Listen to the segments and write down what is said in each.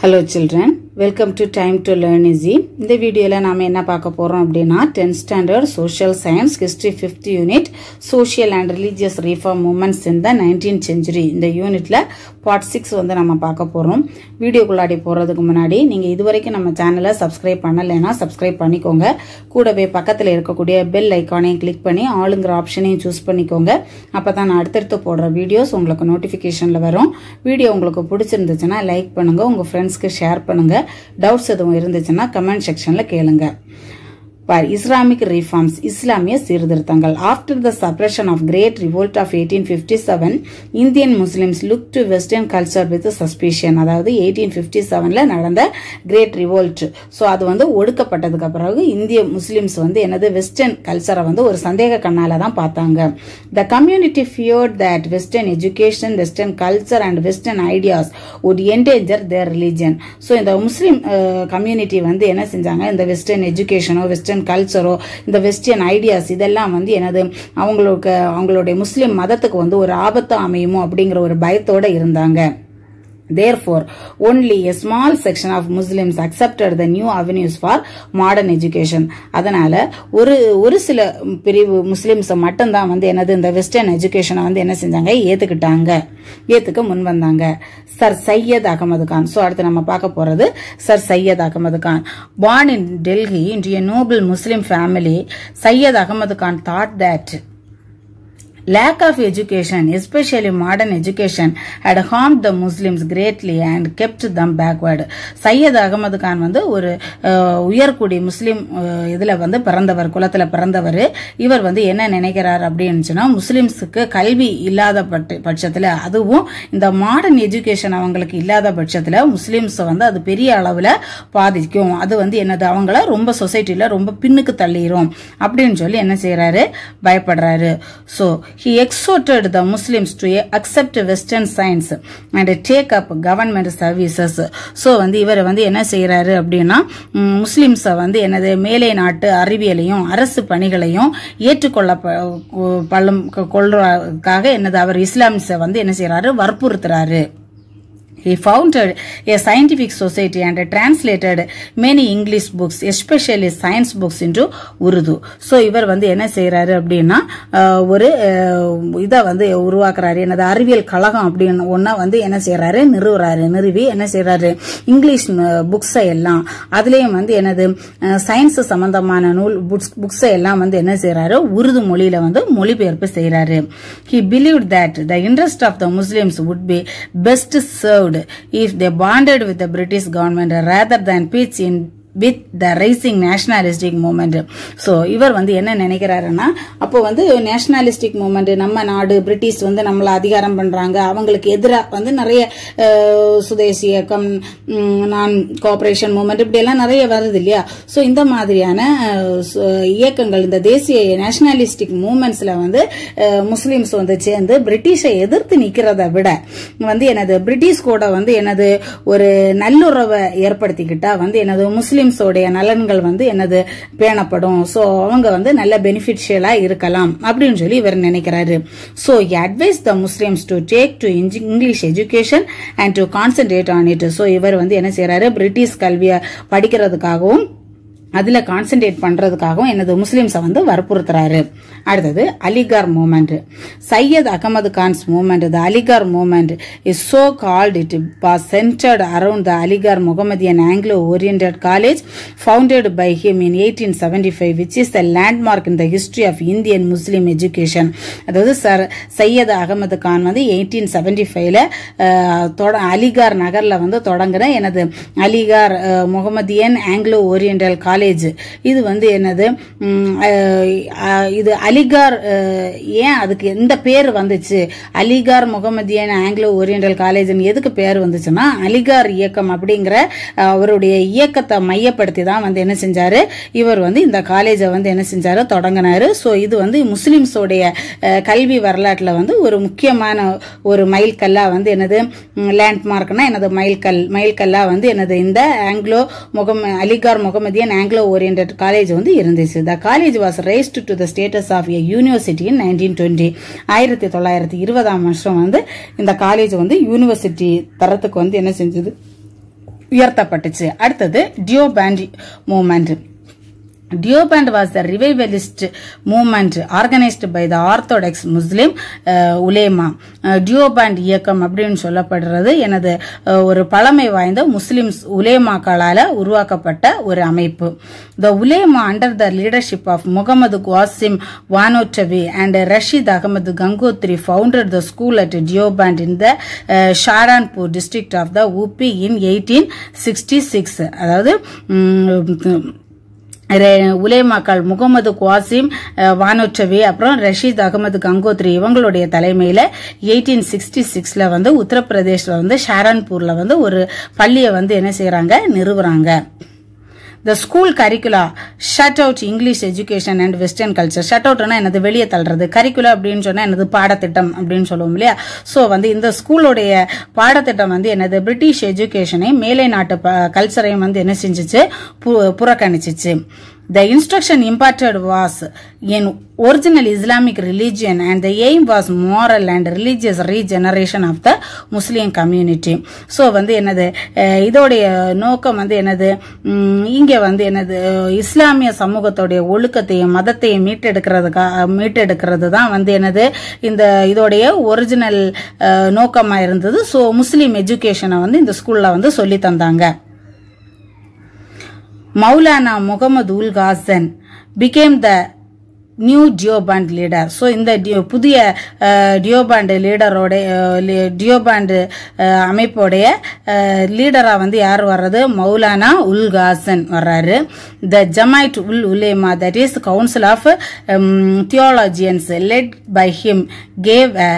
Hello children, welcome to Time to Learn Easy. இந்த வீடியோல நாம என்ன பார்க்க போறோம் அப்படினா 10th standard social science history 5th unit social and religious reform movements in the 19th century இந்த யூனிட்ல part 6 வந்து நாம பார்க்க போறோம். வீடியோக்குள்ளாடி போறதுக்கு முன்னாடி நீங்க இதுவரைக்கும் நம்ம சேனலை சப்ஸ்கிரைப் பண்ணலைனா சப்ஸ்கிரைப் பண்ணிக்கோங்க. கூடவே பக்கத்துல இருக்கக்கூடிய பெல் ஐகானையும் கிளிக் பண்ணி ஆல்ங்கற ஆப்ஷனையும் சூஸ் பண்ணிக்கோங்க. அப்பதான் நான் அடுத்தடுத்து போடுற வீடியோஸ் உங்களுக்கு நோட்டிஃபிகேஷன்ல வரும். வீடியோ உங்களுக்கு பிடிச்சிருந்துச்சுனா லைக் பண்ணுங்க, உங்க ஃப்ரெண்ட்ஸ்க்கு ஷேர் பண்ணுங்க. டவுட்ஸ் எதுவும் இருந்துச்சுன்னா கமெண்ட் செக்ஷன்ல கேளுங்க. Islamic reforms, இஸ்லாமிய சீர்திருத்தங்கள். After the suppression of Great Revolt of 1857, Indian Muslims looked to Western culture with suspicion. அதாவது 1857ல நடந்த Great Revolt. So அது வந்து ஒடுக்கப்பட்டதுக்கு பிறகு இந்திய முஸ்லிம்ஸ் வந்து என்னது வெஸ்டர்ன் கல்ச்சரை வந்து ஒரு சந்தேக கண்ணால தான் பார்த்தாங்க. The community feared that Western education, Western culture and Western ideas would endanger their religion. So இந்த முஸ்லிம் கம்யூனிட்டி வந்து என்ன செஞ்சாங்க, இந்த வெஸ்டர்ன் எஜுகேஷனோ வெஸ்டர்ன் கல்ச்சரோ இந்த வெஸ்டர்ன் ஐடியாஸ் இதெல்லாம் வந்து என்னது அவங்களுடைய முஸ்லிம் மதத்துக்கு வந்து ஒரு ஆபத்து அமையுமோ அப்படிங்கிற ஒரு பயத்தோட இருந்தாங்க. Therefore, only a small section of Muslims accepted the new avenues for modern education. அதனால ஒரு சில பிரிவு முஸ்லிம்ஸ் மட்டும் தான் வந்து என்னது இந்த வெஸ்டர்ன் எஜுகேஷனை வந்து என்ன செஞ்சாங்க, ஏத்துக்க முன் வந்தாங்க. சர் சையத் அகமது கான். சோ அடுத்து நம்ம பார்க்க போறது Sir Syed Ahmad Khan. Born in Delhi into a noble Muslim family, Sayyid Ahmad Khan thought that lack of education, especially modern education, had harmed the Muslims greatly and kept them backward. Syed Ahmad Khan வந்து ஒரு உயர்குடி முஸ்லிம் இதுல வந்து குலத்துல பிறந்தவர். இவர் வந்து என்ன நினைக்கிறார் அப்படின்னுச்சுன்னா, முஸ்லிம்ஸுக்கு கல்வி இல்லாத பட்சத்துல, அதுவும் இந்த மாடர்ன் எஜுகேஷன் அவங்களுக்கு இல்லாத பட்சத்துல முஸ்லிம்ஸ் வந்து அது பெரிய அளவுல பாதிக்கும். அது வந்து என்னது, அவங்கள ரொம்ப சொசைட்டில ரொம்ப பின்னுக்கு தள்ளிரும் அப்படின்னு சொல்லி என்ன செய்யறாரு, பயப்படுறாரு. So he exhorted the Muslims to accept Western science and take up government services. So வந்து இவர் வந்து என்ன செய்யறாரு அப்படின்னா, முஸ்லிம்ஸ் வந்து என்னது மேலை நாட்டு அறிவியலையும் அரசு பணிகளையும் ஏற்றுக்கொள்றதுக்காக என்னது அவர் இஸ்லாமிஸை வந்து என்ன செய்யறாரு, வற்புறுத்துறாரு. He founded a scientific society and translated many English books, especially science books, into Urdu. So இவர் வந்து என்ன செய்யறாரு அப்படின்னா, ஒரு இத வந்து உருவாக்குறாரு, என்னது அறிவியல் கழகம் அப்படின்னு ஒன்னா வந்து என்ன செய்யறாரு, நிறுவி என்ன செய்யறாரு, இங்கிலீஷ் புக்ஸ் எல்லாம் அதுலயும் வந்து என்னது சயின்ஸ் சம்பந்தமான நூல் புக்ஸ் எல்லாம் வந்து என்ன செய்யறாரு, உருது மொழியில வந்து மொழிபெயர்ப்பு செய்யறாரு. He believed that the interest of the Muslims would be best served if they bonded with the British government rather than pitch in with the rising nationalistic movement. So இவர் வந்து என்ன நினைக்கிறாருன்னா, அப்போ வந்து நேஷனலிஸ்டிக் மூவ்மெண்ட், நம்ம நாடு British வந்து நம்மள அதிகாரம் பண்றாங்க, அவங்களுக்கு எதிராக வந்து நிறைய சுதேசி இயக்கம், நான் கோஆபரேஷன் மூவ்மெண்ட் இப்படி எல்லாம் நிறைய வருது இல்லையா. சோ இந்த மாதிரியான இயக்கங்கள், இந்த தேசிய நேஷனலிஸ்டிக் மூவ்மெண்ட்ஸ்ல வந்து முஸ்லிம்ஸ் வந்து சேர்ந்து பிரிட்டிஷை எதிர்த்து நிக்கிறத விட வந்து என்னது பிரிட்டிஷ் கூட வந்து என்னது ஒரு நல்லுறவை ஏற்படுத்திக்கிட்டா வந்து என்னது முஸ்லிம் நலன்கள் வந்து என்னது பேணப்படும். சோ அவங்க வந்து நல்ல பெனிஃபிஷியலா இருக்கலாம் அப்படின்னு சொல்லி இவர் நினைக்கிறாரு. So he advised the Muslims to take to English education and to concentrate on it. So இவர் வந்து என்ன செய்யறாரு, பிரிட்டிஷ் கல்வியை படிக்கிறதுக்காகவும் அதுல கான்சென்ட்ரேட் பண்றதுக்காகவும் என்னது முஸ்லிம்ஸை வந்து வற்புறுத்துறாரு. அடுத்தது Aligarh movement. Syed Ahmad Khan's movement, the Aligarh movement is so called. It was centred around the Aligarh Muhammadan Anglo oriented college founded by him in 1875, which is the landmark in the history of Indian Muslim education. அதாவது சையத் அகமது கான் வந்து 1875ல அலிகார் நகர்ல வந்து தொடங்குற என்னது Aligarh Muhammadan Anglo oriental college. இது வந்து என்னது, இது அலிகார், ஏன் அதுக்கு எந்த பேர் வந்துச்சு, Aligarh Muhammadan Anglo oriental college எதுக்கு பேர் வந்துச்சுன்னா, அலிகார் இயக்கம் அப்படிங்கிற அவருடைய இயக்கத்தை மையப்படுத்தி தான் வந்து என்ன செஞ்சாரு, இவர் வந்து இந்த காலேஜை வந்து என்ன செஞ்சாரு, தொடங்கினாரு. சோ இது வந்து முஸ்லிம்ஸோடைய கல்வி வரலாற்றுல வந்து ஒரு முக்கியமான ஒரு மைல்கல்லா வந்து என்னது, லேண்ட்மார்க்னா என்னது மைல்கல்லா வந்து என்னது இந்த Aligarh Muhammadan Anglo oriented college வந்து இருந்துச்சு. The college was raised to the status of a university in 1920. 1920 வருஷம் வந்து இந்த காலேஜ் வந்து யூனிவர்சிட்டி தரத்துக்கு வந்து என்ன செஞ்சது, உயர்த்தப்பட்டுச்சு. அடுத்தது Deoband movement. Deoband was the revivalist movement organized by the Orthodox Muslim ulema. Deoband இயக்கம் அப்படின்னு சொல்லப்படுறது எனது ஒரு பழமை வாய்ந்த முஸ்லிம்ஸ் உலேமாக்களால உருவாக்கப்பட்ட ஒரு அமைப்பு. The ulema under the leadership of Muhammad Qasim Vanotvi and Rashid Ahmad Gangotri founded the school at Deoband in the Sharanpur district of the UP in 1866. அதாவது உலேமாக்கள் முகமது குவாசிம் வானோச்சவி அப்புறம் ரஷீத் அகமது கங்கோத்ரி இவங்களுடைய தலைமையில 1866ல வந்து உத்தரப்பிரதேஷ்ல வந்து ஷாரன்பூர்ல வந்து ஒரு பள்ளியை வந்து என்ன செய்யறாங்க, நிறுவுறாங்க. The school curricula shut out English education and Western culture. Shut out னா என்னது, வெளியே தள்ளுறது. கரிக்குலா அப்படின்னு சொன்னா என்னது, பாடத்திட்டம் அப்படின்னு சொல்லுவோம் இல்லையா. சோ வந்து இந்த ஸ்கூலோடைய பாடத்திட்டம் வந்து என்னது, பிரிட்டிஷ் எஜுகேஷனை மேலை நாட்டு கல்ச்சரையும் வந்து என்ன செஞ்சிச்சு, புறக்கணிச்சிச்சு. The instruction imparted was in original Islamic religion and the aim was moral and religious regeneration of the Muslim community. So வந்து என்னது, இதோடைய நோக்கம் வந்து என்னது, இங்க வந்து என்னது, இஸ்லாமிய சமூகத்தோடைய ஒழுக்கத்தையும் மதத்தையும் மீட்டெடுக்கிறது தான் வந்து என்னது இந்த இதோடைய ஒரிஜினல் நோக்கமா இருந்தது. சோ முஸ்லிம் எஜுகேஷனை வந்து இந்த ஸ்கூல்ல வந்து சொல்லி தந்தாங்க. Maulana Muhammad ul Ghazan became the new Deoband leader. So இந்த புதிய Deoband லீடரோட Deoband அமைப்போடைய லீடரா வந்து யார் வர்றது, மௌலானா உல் காசன் வர்றாரு. The Jamaat ul Ulema, that is Council of Theologians led by him, gave a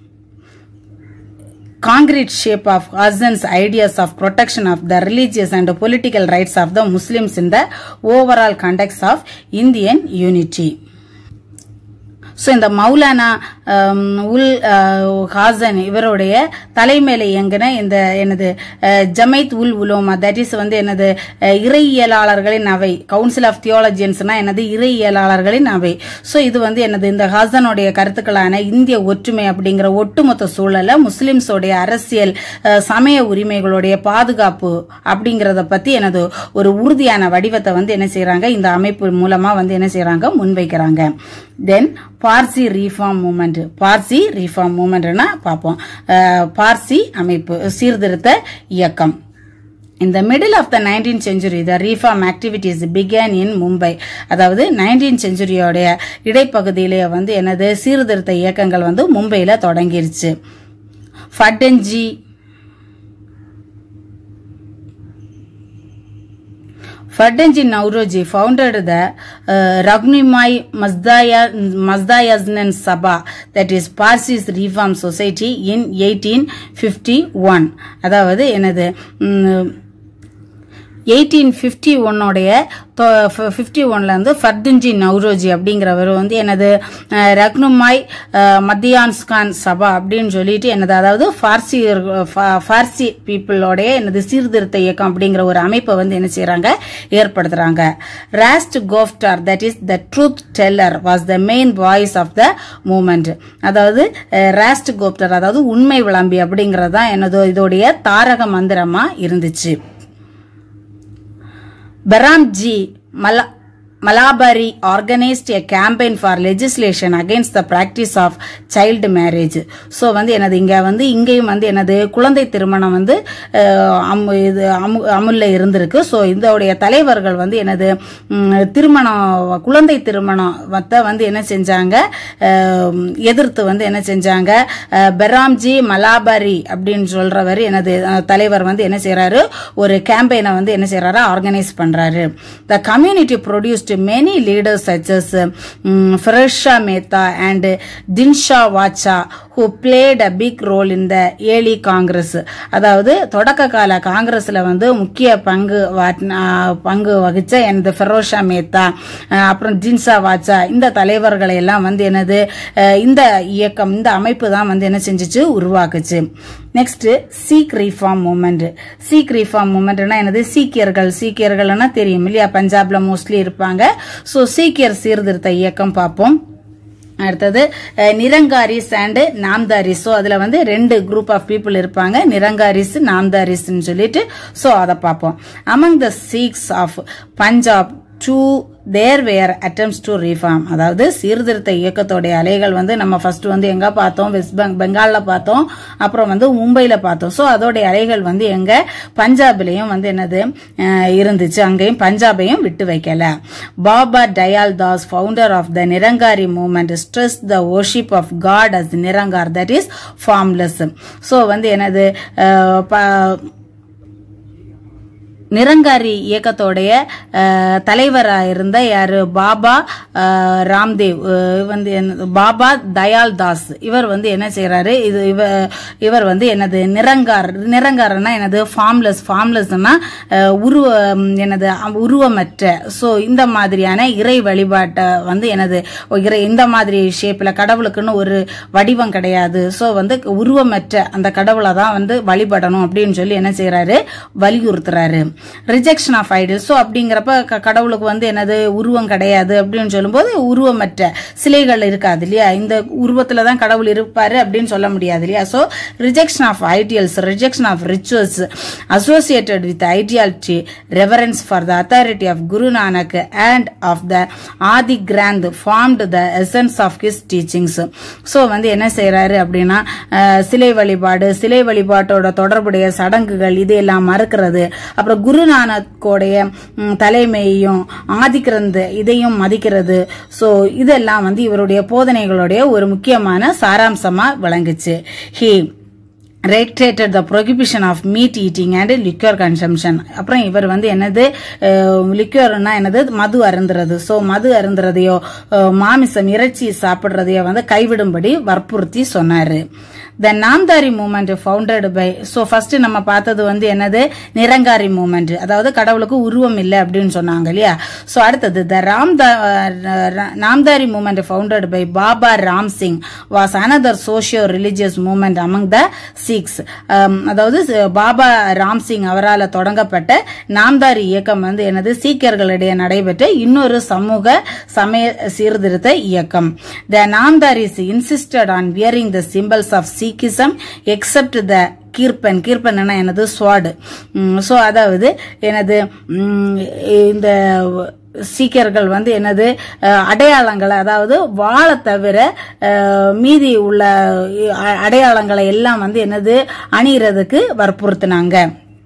concrete shape of Ghazan's ideas of protection of the religious and political rights of the Muslims in the overall context of Indian unity. So இந்த மௌலானா உல் ஹாசன் இவருடைய தலைமையில இயங்கின இந்த என்னது ஜமைத் உல் உலோமா, that is வந்து என்னது இறையியலாளர்களின் அவை. Council of தியாலஜியன்ஸ்னா என்னது, இறையியலாளர்களின் அவை. சோ இது வந்து என்னது, இந்த ஹாசனுடைய கருத்துக்களான இந்திய ஒற்றுமை அப்படிங்கிற ஒட்டுமொத்த சூழல முஸ்லிம்ஸோடைய அரசியல் சமய உரிமைகளுடைய பாதுகாப்பு அப்படிங்கறத பத்தி என்னது ஒரு உறுதியான வடிவத்தை வந்து என்ன செய்யறாங்க, இந்த அமைப்பு மூலமா வந்து என்ன செய்யறாங்க, முன்வைக்கிறாங்க. Then Parsi reform movement. Parsi reform மூவ்மெண்ட்னா பாப்போம், பார்சி அமைப்பு சீர்திருத்த இயக்கம். In the middle of the 19th century, the reform activities began in Mumbai. அதாவது 19th centuryயோடைய இடைப்பகுதியிலே வந்து என்னது சீர்திருத்த இயக்கங்கள் வந்து மும்பையில தொடங்கிருச்சு. Fardinji Nauroji founded the Ragnimai Mazdayaznan Sabha, that is Parsis Reform Society, in 1851. அதாவது என்னது 1851 51ல இருந்து ஃபர்தின்ஜி நௌரோஜி அப்படிங்கிறவர் வந்து என்னது ரக்னுமாய் மத்தியான்ஸ்கான் சபா அப்படின்னு சொல்லிட்டு என்னது, அதாவது பார்சி பீப்புளோடைய என்னது சீர்திருத்த இயக்கம் அப்படிங்கிற ஒரு அமைப்பை வந்து என்ன செய்யறாங்க, ஏற்படுத்துறாங்க. Rast Goftar, that is the truth teller, was the main voice of the movement. அதாவது ராஸ்ட் கோப்டர், அதாவது உண்மை விளம்பி அப்படிங்கறது தான் என்னதோ இதோடைய தாரக மந்திரமா இருந்துச்சு. Baramji Malabari organized a campaign for legislation against the practice of child marriage. So வந்து என்னது இங்க வந்து இங்கேயும் வந்து என்னது குழந்தை திருமணம் வந்து அமுல்ல இருந்திருக்கு. சோ இதோடைய தலைவர்கள் வந்து என்னது குழந்தை திருமணம் வந்து என்ன செஞ்சாங்க, எதிர்த்து வந்து என்ன செஞ்சாங்க, பெராம்ஜி மலாபரி அப்படின்னு சொல்றவர் என்னது தலைவர் வந்து என்ன செய்யறாரு, ஒரு கேம்பெயினை வந்து என்ன செய்யறாரு, ஆர்கனைஸ் பண்றாரு. The community produced many leaders such as Firozshah Mehta and Dinshaw Wacha, who played a big role in the early Congress. அதாவது தொடக்க கால காங்கிரஸ்ல வந்து முக்கிய பங்கு வகிச்ச இந்த ஃபெரோஷா மேத்தா அப்புறம் ஜின்சா வாச்சா இந்த தலைவர்களை எல்லாம் வந்து என்னது இந்த இயக்கம் இந்த அமைப்பு தான் வந்து என்ன செஞ்சுச்சு, உருவாக்குச்சு. Next Sikh reform movement. Sikh reform மூவ்மெண்ட்னா என்னது, சீக்கியர்கள்னா தெரியும் இல்லையா, பஞ்சாப்ல மோஸ்ட்லி இருப்பாங்க. சோ சீக்கியர் சீர்திருத்த இயக்கம் பார்ப்போம். அடுத்தது நிரங்காரிஸ் அண்ட் நாம்தாரிஸ். ஸோ அதுல வந்து 2 குரூப் ஆஃப் பீப்புள் இருப்பாங்க, நிரங்காரிஸ் நாம்தாரிஸ்ன்னு சொல்லிட்டு. ஸோ அதை பார்ப்போம். Among the Sikhs of Punjab there were attempts to reform. அதாவது சீர்திருத்த இயக்கத்தோட அலைகள் வந்து நம்ம ஃபர்ஸ்ட் வந்து எங்க பார்த்தோம், வெஸ்ட் பெங்கால்ல பார்த்தோம், அப்புறம் வந்து மும்பைல பார்த்தோம். சோ அதோட அலைகள் வந்து எங்க பஞ்சாப்லயும் வந்து என்னது இருந்துச்சு, அங்கேயும் பஞ்சாபையும் விட்டு வைக்கல. Baba Dayal Das, founder of the Nirangari movement, stressed the worship of God as Nirangar, that is formless. So வந்து என்னது நிரங்காரி இயக்கத்தோடைய தலைவராக இருந்த யாரு, பாபா ராம்தேவ் வந்து பாபா தயால் தாஸ், இவர் வந்து என்ன செய்யறாரு, இவர் வந்து என்னது நிரங்காரன்னா என்னது ஃபார்ம்லெஸ்னா உருவமற்ற. சோ இந்த மாதிரியான இறை வழிபாட்டை வந்து என்னது இந்த மாதிரி ஷேப்ல, கடவுளுக்குன்னு ஒரு வடிவம் கிடையாது, சோ வந்து உருவமற்ற அந்த கடவுளை தான் வந்து வழிபடணும் அப்படின்னு சொல்லி என்ன செய்யறாரு, வலியுறுத்துறாரு. Rejection of idol. சோ அப்படிங்கிறப்ப கடவுளுக்கு வந்து என்னது உருவம் கிடையாது அப்படின்னு சொல்லும்போது உருவமற்ற சிலைகள் இருக்காது இல்லையா, இந்த உருவத்துல தான் கடவுள் இருப்பாரு அப்படின்னு சொல்ல முடியாது இல்லையா. So rejection of ideals, rejection of rituals associated with ideality, reverence for the authority of Guru Nanak and of the Adi Granth formed the essence of his teachings. So வந்து என்ன செய்யறாரு அப்படின்னா சிலை வழிபாட்டோட தொடர்புடைய சடங்குகள் இதையெல்லாம் மறுக்கிறது, அப்புறம் குருநானக்கோடைய தலைமையையும் ஆதிக்கிரந்த இதையும் மதிக்கிறது. சோ இதெல்லாம் வந்து இவருடைய போதனைகளுடைய ஒரு முக்கியமான சாராம்சமா விளங்குச்சு. He reiterated the prohibition of meat eating and liquor consumption. அப்புறம் இவர் வந்து என்னது லிக்யூர்னா என்னது மது அருந்துறது. சோ மது அருந்துறதையோ மாமிசம் இறைச்சி சாப்பிடுறதையோ வந்து கைவிடும்படி வற்புறுத்தி சொன்னாரு. The Namdari movement founded by, so first நம்ம பார்த்தது வந்து என்னது நிரங்காரி மூவ்மெண்ட், அதாவது கடவுளுக்கு உருவம் இல்லை அப்படின்னு சொன்னாங்க இல்லையா. சோ அடுத்தது the Namdari movement founded by Baba Ram Singh was another socio-religious movement among the Sikhs. அதாவது பாபா ராம் சிங் அவரால் தொடங்கப்பட்ட நாம்தாரி இயக்கம் வந்து என்னது சீக்கியர்களிடையே நடைபெற்ற இன்னொரு சமூக சமய சீர்திருத்த இயக்கம். The Namdaris insisted on wearing the symbols of Sikhism except the கீர்பன் என்னது ஸ்வாடு. சோ அதாவது என்னது இந்த சீக்கியர்கள் வந்து என்னது அடையாளங்களை, அதாவது வாழை தவிர மீதி உள்ள அடையாளங்களை எல்லாம் வந்து என்னது அணிகிறதுக்கு வற்புறுத்தினாங்க.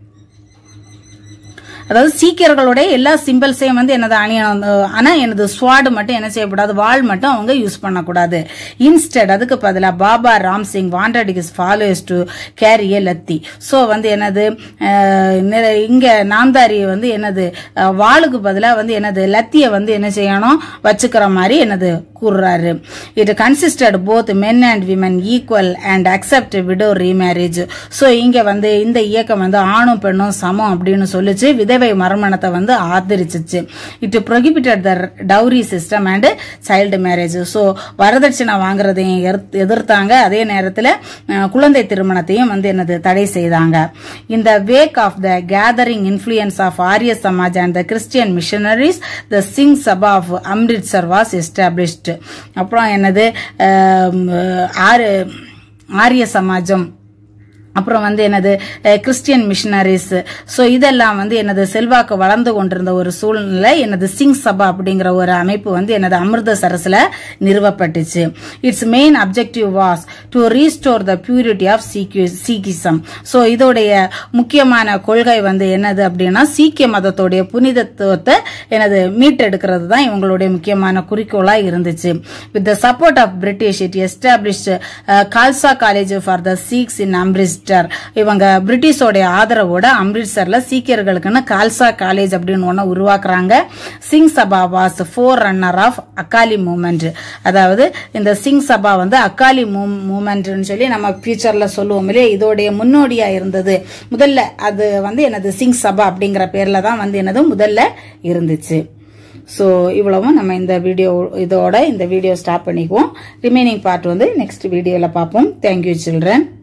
அதாவது சீக்கியர்களுடைய எல்லா சிம்பிள்ஸையும் வந்து என்னது அணியணும், ஆனா எனது ஸ்வாடு மட்டும் என்ன செய்யக்கூடாது, வாள் மட்டும் அவங்க யூஸ் பண்ணக்கூடாது. இன்ஸ்டெட் அதுக்கு பதிலாக Baba Ram Singh wanted his followers to carry a lathi. So வந்து என்னது இங்க நாம்தாரி வந்து என்னது வாளுக்கு பதிலாக வந்து என்னது லத்திய வந்து என்ன செய்யணும் வச்சுக்கிற மாதிரி என்னது கூறுறாரு. It consisted both men and women equal and accept widow remarriage. So இங்க வந்து இந்த இயக்கம் வந்து ஆணும் பெண்ணும் சமம் அப்படின்னு சொல்லிச்சு, விதவை மறுமணத்தை வந்து ஆதரிச்சிச்சு. It prohibited the dowry system and child marriage. So வரதட்சணை வாங்குறதையும் எதிர்த்தாங்க, அதே நேரத்தில் குழந்தை திருமணத்தையும் வந்து என்னது தடை செய்தாங்க. இந்த wake of the gathering influence of Arya Samaj and the Christian missionaries the Singh Sabha of Amritsar was established. அப்புறம் என்னது ஆரிய சமாஜம், அப்புறம் வந்து என்னது கிறிஸ்டியன் மிஷனரிஸ். சோ இதெல்லாம் வந்து என்னது செல்வாக்கு வளர்ந்து கொண்டிருந்த ஒரு சூழ்நிலை என்னது சிங் சபா அப்படிங்கிற ஒரு அமைப்பு வந்து என்னது அமிர்தசரஸ்ல நிறுவப்பட்டுச்சு. Its main objective was to restore the purity of Sikhism. So இதோடைய முக்கியமான கொள்கை வந்து என்னது அப்படின்னா சீக்கிய மதத்தோடைய புனிதத்துவத்தை என்னது மீட்டெடுக்கிறது தான் இவங்களுடைய முக்கியமான குறிக்கோளா இருந்துச்சு. With the support of British it established Khalsa college for the Sikhs in Amritsar. இவங்க பிரிட்டிஷோட ஆதரவோட அம்ரிட்சர்ல சீக்கியர்களுக்குன்னு கால்சா காலேஜ் அப்படின்னு ஒண்ணு உருவாக்குறாங்க. Singh Sabha was forerunner of Akali movement. அதாவது இந்த சிங் சபா வந்து அகாலி மூவ்மெண்ட் சொல்லி நம்ம ஃபியூச்சர்ல சொல்லுவோம் இல்லையா, இதோடைய முன்னோடியா இருந்தது. முதல்ல அது வந்து என்னது சிங் சபா அப்படிங்கிற பேர்ல தான் வந்து என்னது முதல்ல இருந்துச்சு. சோ இவ்வளவும் நம்ம இதோட இந்த வீடியோ ஸ்டாப் பண்ணிக்குவோம். ரிமைனிங் பார்ட் வந்து நெக்ஸ்ட் வீடியோல பார்ப்போம். Thank you children.